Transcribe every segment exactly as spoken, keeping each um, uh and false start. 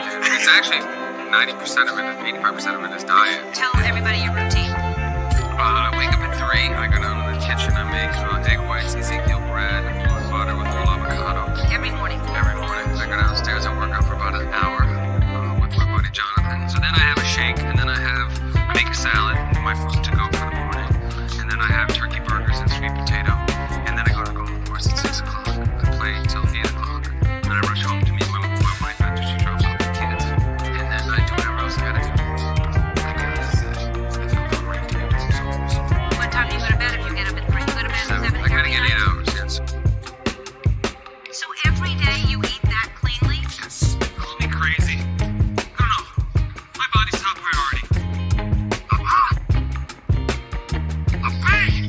It's actually ninety percent of it, eighty-five percent of it is diet. Tell everybody your routine. Uh, I wake up at three, I go down to the kitchen, I make uh, egg whites, Ezekiel bread, with butter with a little avocado. Every morning. Every morning. I go downstairs and work out for about an hour uh, with my buddy Jonathan. So then I have a shake, and then I have, I make a salad, my food to go for the morning. And then I have turkey burgers and sweet potato. And then I go to golf course at six o'clock. I play until eight o'clock. Then I rush home to meet my, my wife after she drops off the kids. And then I do whatever else I gotta do. I guess I feel great to do so. What time do you go to bed if you get up at three? You go to bed at Seven. seven? I gotta get eight hours, yes. So every day you eat that cleanly? Yes. Call me crazy. I don't know. My body's top priority. I'm hot. I'm paid.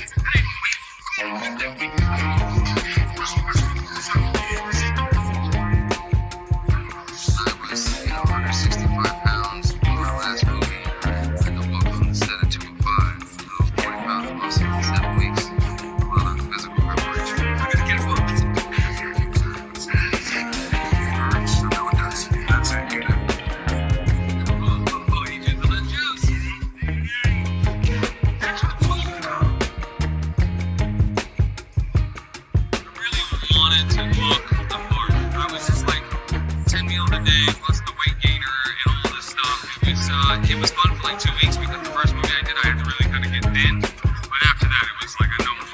I was, you know, one hundred sixty-five pounds in my last movie. I had to walk on the set at two oh five. I was forty pounds muscle in seven weeks. A lot of physical preparation. I gotta get it booked. Hurts. I know it does. That's it, you know. Oh, oh, you do the little juice. I really wanted to look the part. I was just like ten meals a day plus the weight gainer and all this stuff. It was uh, it was fun for like two weeks because the first movie I did I had to really kind of get thin. But after that it was like a no